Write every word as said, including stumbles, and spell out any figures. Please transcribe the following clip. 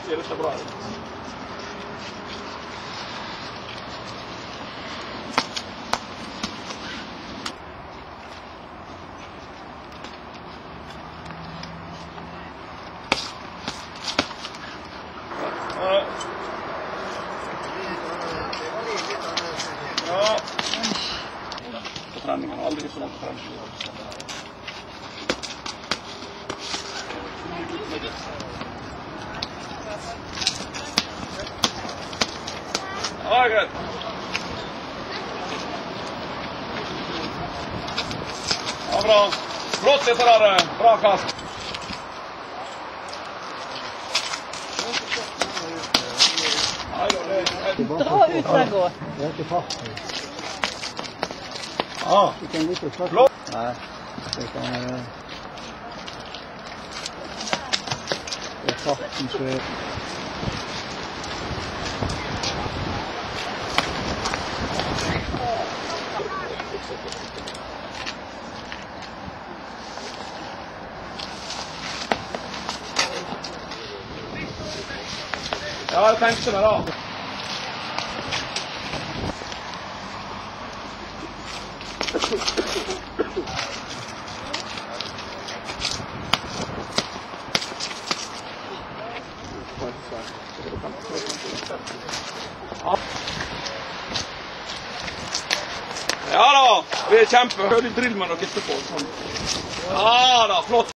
ser dette bra ut. Ja. På treningen, aldri så langt på treningen. Ja, greit. Ja, bra. Flott dette der. Bra kast. Dra ut der gå. Det er ikke fast. Ja. Du kan litt fast. Flott. Nei, det kan... Det er farten som er... Ja, jeg tenkte meg da. Ja da, vi er kjempe. Hør litt drill med dere etterpå. Ja da, flott.